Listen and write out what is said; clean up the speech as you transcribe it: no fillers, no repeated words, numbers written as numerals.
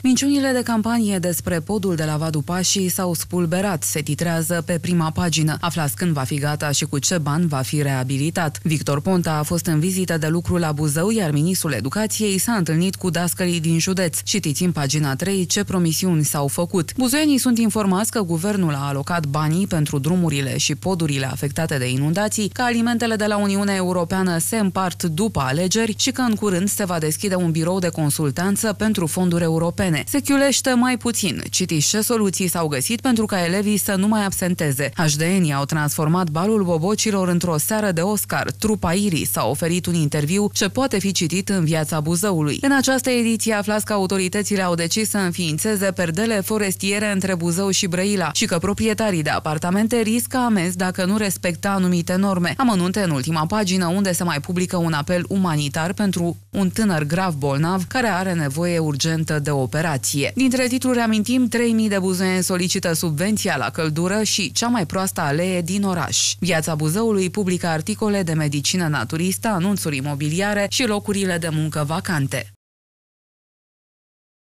Minciunile de campanie despre podul de la Vadu Pașii s-au spulberat, se titrează pe prima pagină. Aflați când va fi gata și cu ce bani va fi reabilitat. Victor Ponta a fost în vizită de lucru la Buzău, iar ministrul educației s-a întâlnit cu dascălii din județ. Citiți în pagina 3 ce promisiuni s-au făcut. Buzoienii sunt informați că guvernul a alocat banii pentru drumurile și podurile afectate de inundații, că alimentele de la Uniunea Europeană se împart după alegeri și că în curând se va deschide un birou de consultanță pentru fonduri europene. Se chiulește mai puțin. Citiți ce soluții s-au găsit pentru ca elevii să nu mai absenteze. HDN-ii au transformat balul bobocilor într-o seară de Oscar. Trupa Iris a oferit un interviu ce poate fi citit în Viața Buzăului. În această ediție aflați că autoritățile au decis să înființeze perdele forestiere între Buzău și Brăila și că proprietarii de apartamente riscă amenzi dacă nu respectă anumite norme. Amănunte în ultima pagină, unde se mai publică un apel umanitar pentru un tânăr grav bolnav care are nevoie urgentă de operație. Dintre titluri amintim 3.000 de buzoieni solicită subvenția la căldură și cea mai proastă alee din oraș. Viața Buzăului publică articole de medicină naturistă, anunțuri imobiliare și locurile de muncă vacante.